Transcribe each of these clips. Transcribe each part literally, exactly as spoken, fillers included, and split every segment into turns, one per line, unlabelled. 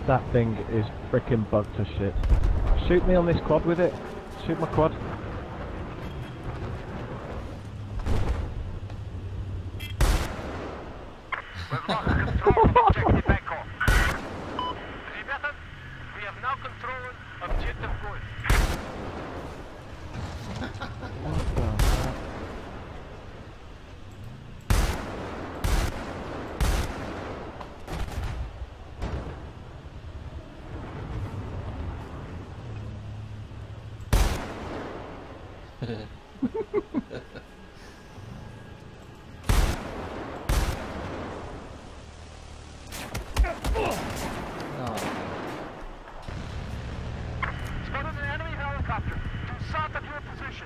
That thing is freaking bugged to shit. Shoot me on this quad with it. Shoot my quad.
We've lost control of objective Echo. Repeated, we have now control of objective Gold.
What the fuck?
Spotted an enemy helicopter to south of your position.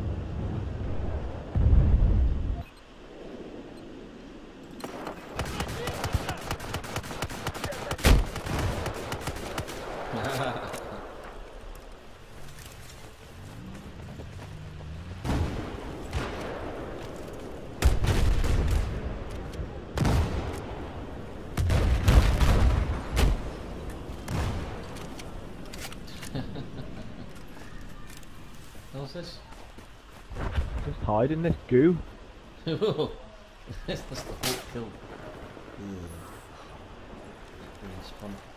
What's this?
Just hide in this goo.
That's the whole kill. Really spawn.